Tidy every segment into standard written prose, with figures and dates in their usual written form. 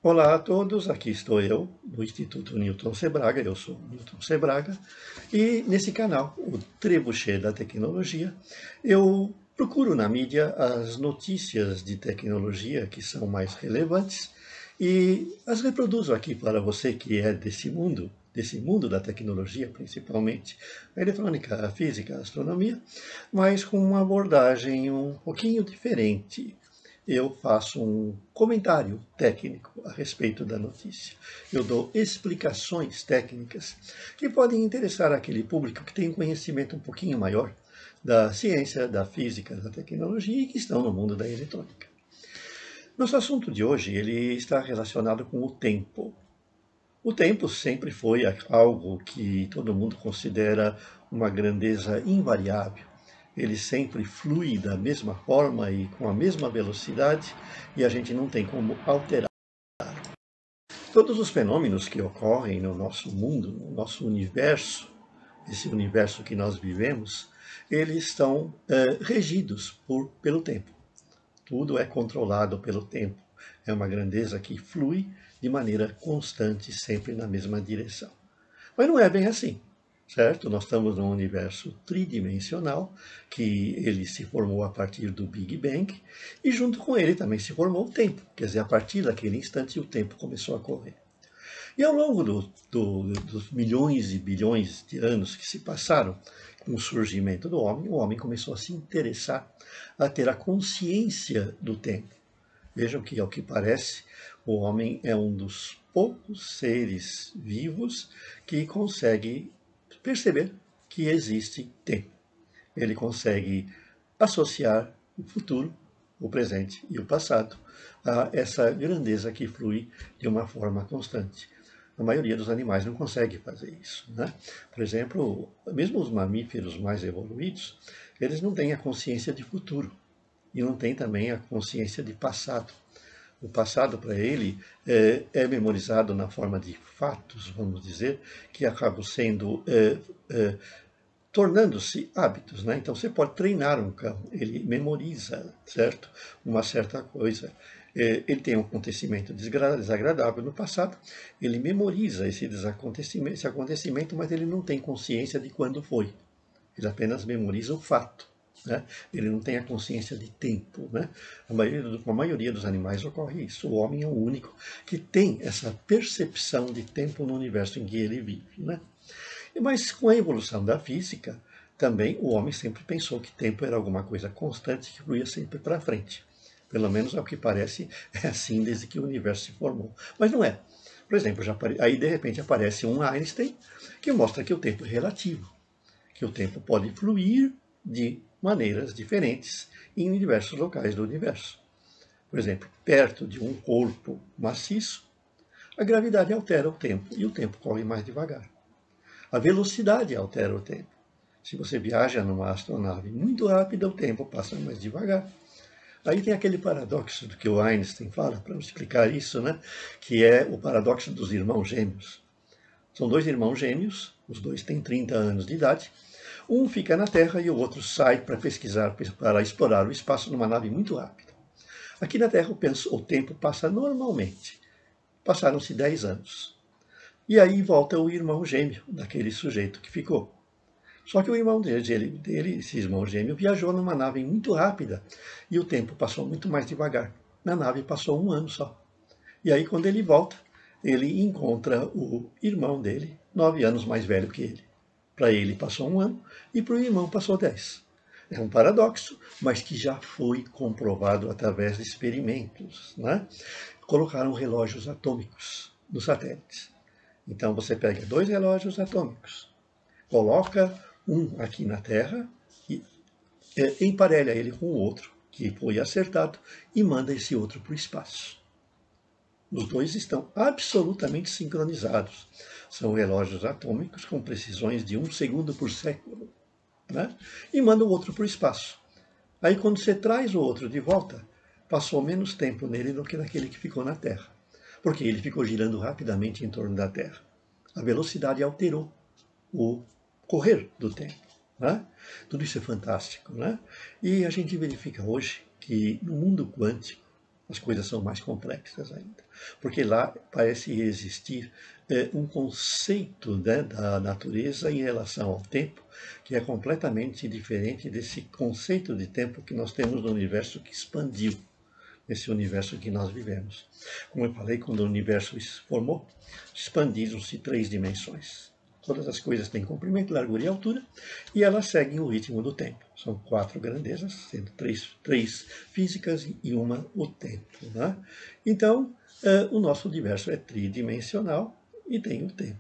Olá a todos, aqui estou eu, do Instituto Newton Sebraga, eu sou Newton Sebraga, e nesse canal, o Trebuchet da Tecnologia, eu procuro na mídia as notícias de tecnologia que são mais relevantes e as reproduzo aqui para você que é desse mundo da tecnologia, principalmente a eletrônica, a física, a astronomia, mas com uma abordagem um pouquinho diferente. Eu faço um comentário técnico a respeito da notícia. Eu dou explicações técnicas que podem interessar aquele público que tem um conhecimento um pouquinho maior da ciência, da física, da tecnologia e que estão no mundo da eletrônica. Nosso assunto de hoje ele está relacionado com o tempo. O tempo sempre foi algo que todo mundo considera uma grandeza invariável. Ele sempre flui da mesma forma e com a mesma velocidade e a gente não tem como alterar. Todos os fenômenos que ocorrem no nosso mundo, no nosso universo, esse universo que nós vivemos, eles estão regidos pelo tempo. Tudo é controlado pelo tempo. É uma grandeza que flui de maneira constante, sempre na mesma direção. Mas não é bem assim, certo? Nós estamos num universo tridimensional, que ele se formou a partir do Big Bang, e junto com ele também se formou o tempo. Quer dizer, a partir daquele instante o tempo começou a correr. E ao longo dos milhões e bilhões de anos que se passaram com o surgimento do homem, o homem começou a se interessar, a ter a consciência do tempo. Vejam que, ao que parece, o homem é um dos poucos seres vivos que consegue perceber que existe tempo. Ele consegue associar o futuro, o presente e o passado a essa grandeza que flui de uma forma constante. A maioria dos animais não consegue fazer isso, né? Por exemplo, mesmo os mamíferos mais evoluídos, eles não têm a consciência de futuro e não têm também a consciência de passado. O passado para ele é memorizado na forma de fatos, vamos dizer, que acabam sendo tornando-se hábitos, né? Então você pode treinar um cão, ele memoriza, certo? Uma certa coisa. Ele tem um acontecimento desagradável no passado, ele memoriza esse acontecimento, mas ele não tem consciência de quando foi. Ele apenas memoriza o fato. Né? Ele não tem a consciência de tempo. Né? Com a maioria dos animais ocorre isso. O homem é o único que tem essa percepção de tempo no universo em que ele vive. Né? Mas com a evolução da física, também o homem sempre pensou que tempo era alguma coisa constante que fluía sempre para frente. Pelo menos ao que parece, é assim desde que o universo se formou. Mas não é. Por exemplo, aí de repente aparece um Einstein que mostra que o tempo é relativo, que o tempo pode fluir de maneiras diferentes em diversos locais do universo. Por exemplo, perto de um corpo maciço, a gravidade altera o tempo e o tempo corre mais devagar. A velocidade altera o tempo. Se você viaja numa astronave muito rápida, o tempo passa mais devagar. Aí tem aquele paradoxo do que o Einstein fala, para explicar isso, né? Que é o paradoxo dos irmãos gêmeos. São dois irmãos gêmeos, os dois têm 30 anos de idade. Um fica na Terra e o outro sai para pesquisar, para explorar o espaço numa nave muito rápida. Aqui na Terra o tempo passa normalmente. Passaram-se 10 anos. E aí volta o irmão gêmeo daquele sujeito que ficou. Só que o irmão dele, esse irmão gêmeo, viajou numa nave muito rápida e o tempo passou muito mais devagar. Na nave passou 1 ano só. E aí, quando ele volta, ele encontra o irmão dele, 9 anos mais velho que ele. Para ele passou 1 ano e para o irmão passou 10. É um paradoxo, mas que já foi comprovado através de experimentos. Né? Colocaram relógios atômicos nos satélites. Então você pega 2 relógios atômicos, coloca um aqui na Terra e emparelha ele com o outro, que foi acertado, e manda esse outro para o espaço. Os dois estão absolutamente sincronizados. São relógios atômicos com precisões de 1 segundo por século. Né? E manda o outro para o espaço. Aí quando você traz o outro de volta, passou menos tempo nele do que naquele que ficou na Terra. Porque ele ficou girando rapidamente em torno da Terra. A velocidade alterou o correr do tempo. Né? Tudo isso é fantástico. Né? E a gente verifica hoje que no mundo quântico, as coisas são mais complexas ainda, porque lá parece existir um conceito, né, da natureza em relação ao tempo, que é completamente diferente desse conceito de tempo que nós temos no universo que expandiu, esse universo que nós vivemos. Como eu falei, quando o universo se formou, expandiram-se 3 dimensões. Todas as coisas têm comprimento, largura e altura, e elas seguem o ritmo do tempo. São 4 grandezas, sendo três físicas e uma o tempo. Né? Então, o nosso universo é tridimensional e tem o tempo.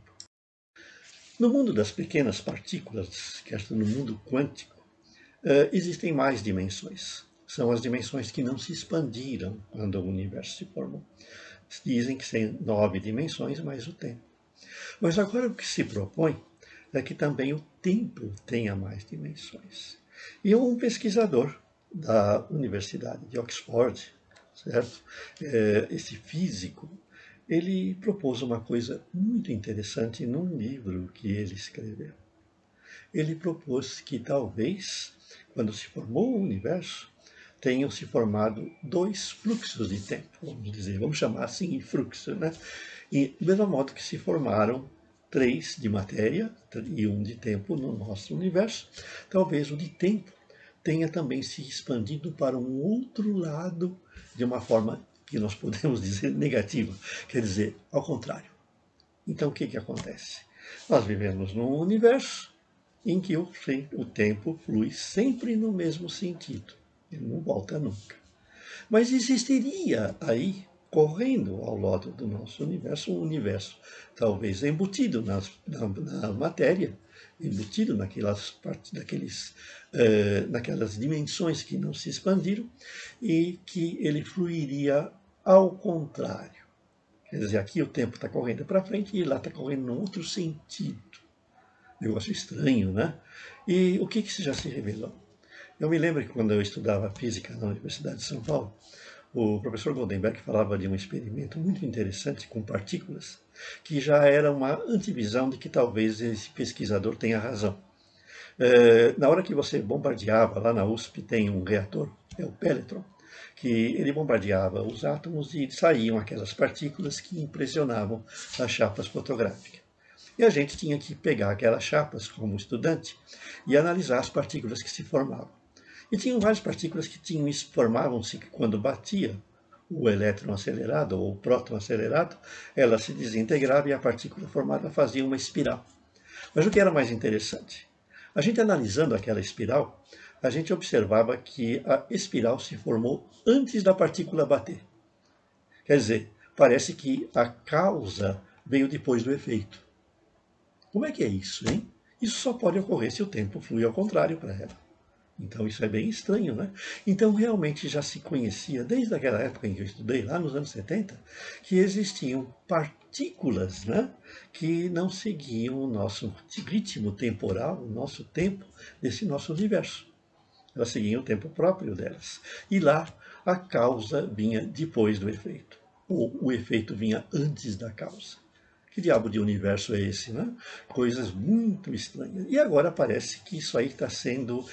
No mundo das pequenas partículas, que é no mundo quântico, existem mais dimensões. São as dimensões que não se expandiram quando o universo se formou. Dizem que tem 9 dimensões mais o tempo. Mas agora o que se propõe é que também o tempo tenha mais dimensões. E um pesquisador da Universidade de Oxford, certo? Esse físico, ele propôs uma coisa muito interessante num livro que ele escreveu. Ele propôs que talvez, quando se formou o universo, tenham se formado 2 fluxos de tempo, vamos dizer, vamos chamar assim de fluxo, né? E do mesmo modo que se formaram 3 de matéria e 1 de tempo no nosso universo, talvez o de tempo tenha também se expandido para um outro lado de uma forma que nós podemos dizer negativa, quer dizer, ao contrário. Então o que acontece? Nós vivemos num universo em que o tempo flui sempre no mesmo sentido. Ele não volta nunca. Mas existiria aí, correndo ao lado do nosso universo, um universo talvez embutido na matéria, embutido naquelas partes, naquelas dimensões que não se expandiram, e que ele fluiria ao contrário. Quer dizer, aqui o tempo está correndo para frente e lá está correndo num outro sentido. Negócio estranho, né? E o que já se revelou? Eu me lembro que quando eu estudava física na Universidade de São Paulo, o professor Goldenberg falava de um experimento muito interessante com partículas, que já era uma antivisão de que talvez esse pesquisador tenha razão. Na hora que você bombardeava, lá na USP tem um reator, é o Pelletron, que ele bombardeava os átomos e saíam aquelas partículas que impressionavam as chapas fotográficas. E a gente tinha que pegar aquelas chapas como estudante e analisar as partículas que se formavam. E tinham várias partículas que formavam-se quando batia o elétron acelerado ou o próton acelerado, ela se desintegrava e a partícula formada fazia uma espiral. Mas o que era mais interessante? A gente analisando aquela espiral, a gente observava que a espiral se formou antes da partícula bater. Quer dizer, parece que a causa veio depois do efeito. Como é que é isso, hein? Isso só pode ocorrer se o tempo flui ao contrário para ela. Então isso é bem estranho, né? Então realmente já se conhecia, desde aquela época em que eu estudei, lá nos anos 70, que existiam partículas, né, que não seguiam o nosso ritmo temporal, o nosso tempo desse nosso universo. Elas seguiam o tempo próprio delas. E lá a causa vinha depois do efeito, ou o efeito vinha antes da causa. Que diabo de universo é esse, né? Coisas muito estranhas. E agora parece que isso aí está sendo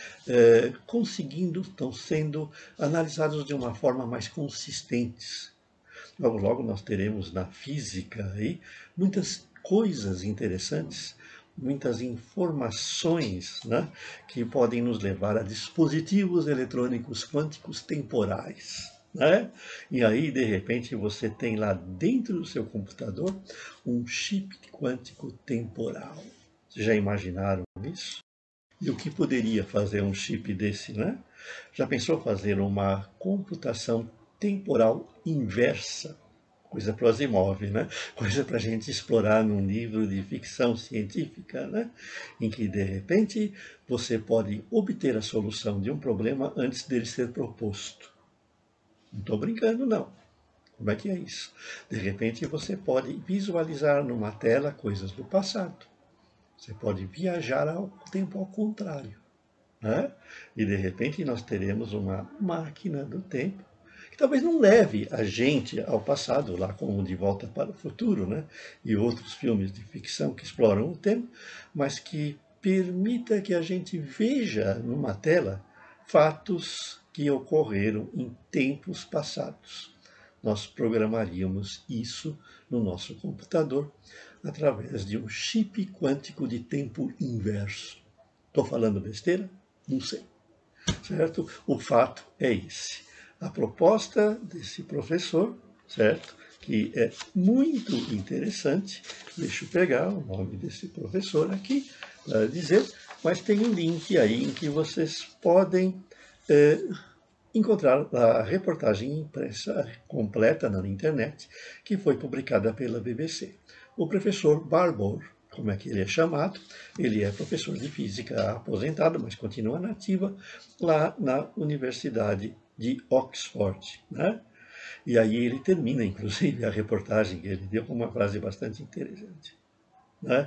estão sendo analisados de uma forma mais consistente. Logo, logo nós teremos na física aí muitas coisas interessantes, muitas informações, né, que podem nos levar a dispositivos eletrônicos quânticos temporais. Né? E aí, de repente, você tem lá dentro do seu computador um chip quântico temporal. Vocês já imaginaram isso? E o que poderia fazer um chip desse, né? Já pensou fazer uma computação temporal inversa? Coisa para o Asimov, né? Coisa para a gente explorar num livro de ficção científica, né? Em que, de repente, você pode obter a solução de um problema antes dele ser proposto. Não estou brincando, não. Como é que é isso? De repente, você pode visualizar numa tela coisas do passado. Você pode viajar ao tempo ao contrário. Né? E, de repente, nós teremos uma máquina do tempo que talvez não leve a gente ao passado, lá como De Volta para o Futuro, né? E outros filmes de ficção que exploram o tema, mas que permita que a gente veja numa tela fatos que ocorreram em tempos passados. nós programaríamos isso no nosso computador através de um chip quântico de tempo inverso. Estou falando besteira? Não sei. Certo? O fato é esse. A proposta desse professor, certo? Que é muito interessante. Deixa eu pegar o nome desse professor aqui para dizer, mas tem um link aí em que vocês podem encontrar a reportagem impressa completa na internet, que foi publicada pela BBC. O professor Barbour, como é que ele é chamado, ele é professor de física aposentado, mas continua nativa lá na Universidade de Oxford, né? E aí ele termina, inclusive, a reportagem que ele deu com uma frase bastante interessante, né?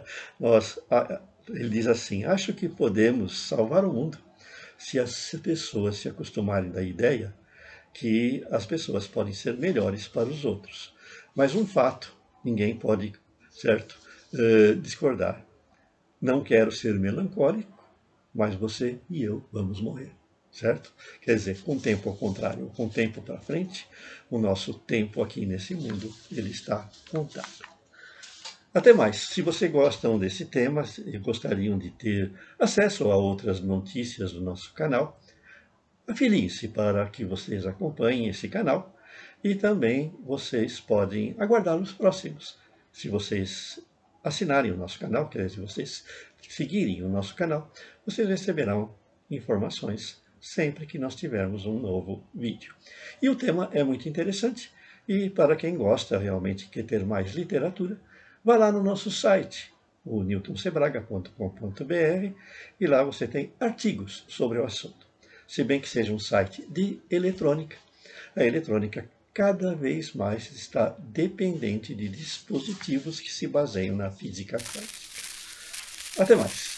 Ele diz assim: acho que podemos salvar o mundo se as pessoas se acostumarem da ideia que as pessoas podem ser melhores para os outros. Mas um fato, ninguém pode, certo, discordar. Não quero ser melancólico, mas você e eu vamos morrer, certo? Quer dizer, com o tempo ao contrário, com o tempo para frente, o nosso tempo aqui nesse mundo, ele está contado. Até mais. Se vocês gostam desse tema e gostariam de ter acesso a outras notícias do nosso canal, afiliem-se para que vocês acompanhem esse canal e também vocês podem aguardar os próximos. Se vocês assinarem o nosso canal, quer dizer, se vocês seguirem o nosso canal, vocês receberão informações sempre que nós tivermos um novo vídeo. E o tema é muito interessante e para quem gosta realmente quer ter mais literatura, vá lá no nosso site, o newtonsebraga.com.br, e lá você tem artigos sobre o assunto. Se bem que seja um site de eletrônica, a eletrônica cada vez mais está dependente de dispositivos que se baseiam na física quântica. Até mais!